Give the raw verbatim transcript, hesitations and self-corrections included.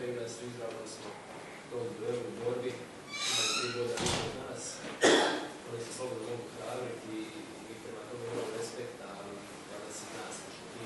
i da su izravno smo to u borbi, imaju tri goda više od nas, oni se slobodno mogu hraniti i mi prema tome imamo respekta, ali kada se nas